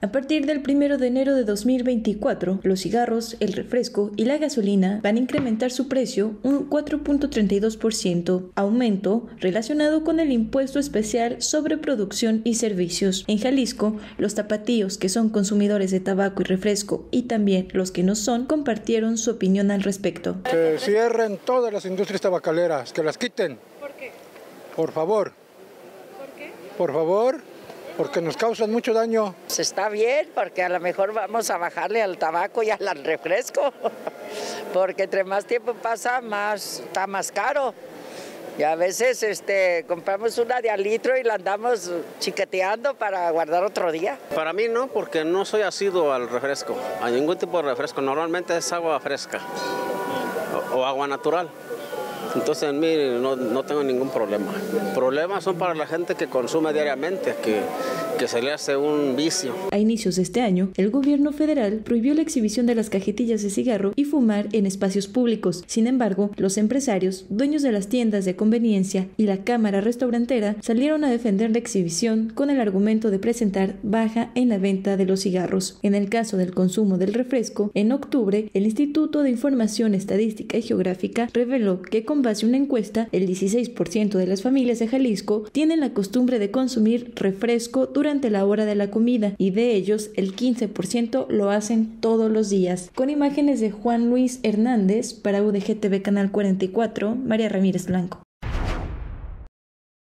A partir del 1 de enero de 2024, los cigarros, el refresco y la gasolina van a incrementar su precio un 4.32%, aumento relacionado con el impuesto especial sobre producción y servicios. En Jalisco, los tapatíos que son consumidores de tabaco y refresco y también los que no son compartieron su opinión al respecto. Que cierren todas las industrias tabacaleras, que las quiten. ¿Por qué? Por favor. ¿Por qué? Por favor. Porque nos causan mucho daño. Está bien, porque a lo mejor vamos a bajarle al tabaco y al refresco, porque entre más tiempo pasa, está más caro. Y a veces compramos una de al litro y la andamos chiqueteando para guardar otro día. Para mí no, porque no soy asiduo al refresco, a ningún tipo de refresco. Normalmente es agua fresca o agua natural. Entonces en mí no tengo ningún problema. Problemas son para la gente que consume diariamente, que se le hace un vicio. A inicios de este año, el gobierno federal prohibió la exhibición de las cajetillas de cigarro y fumar en espacios públicos. Sin embargo, los empresarios, dueños de las tiendas de conveniencia y la cámara restaurantera salieron a defender la exhibición con el argumento de presentar baja en la venta de los cigarros. En el caso del consumo del refresco, en octubre, el Instituto de Información Estadística y Geográfica reveló que con base a una encuesta, el 16% de las familias de Jalisco tienen la costumbre de consumir refresco durante la hora de la comida y de ellos el 15% lo hacen todos los días. Con imágenes de Juan Luis Hernández para UDG TV Canal 44, María Ramírez Blanco.